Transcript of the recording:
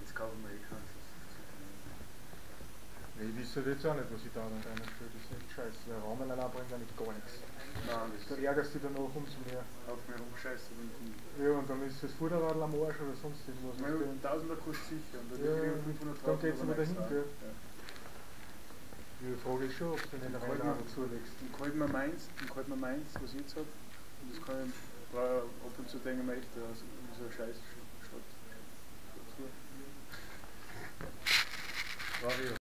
Jetzt kaufen wir eh keins. Ich wüsste jetzt auch nicht, was ich da an deiner Stelle. Das ist echt scheiße. Der Rahmen allein bringt eigentlich gar nichts. Nein, Da ärgerst du dich danach umso mehr. auf mir rumscheißen und Ja, und dann ist das Vorderrad am Arsch oder sonst irgendwas. meine, 1000er kostet sicher und dann Ja, kriege ich 500 dann geht's aber dahin, extra. gell? Ja. Die Frage ist schon, ob du nicht eine Einladung zulegst. Dann kalt mir meins, was ich jetzt habe. Und das kann ich ab und zu denken, ich möchte, also so ein Scheiß statt. War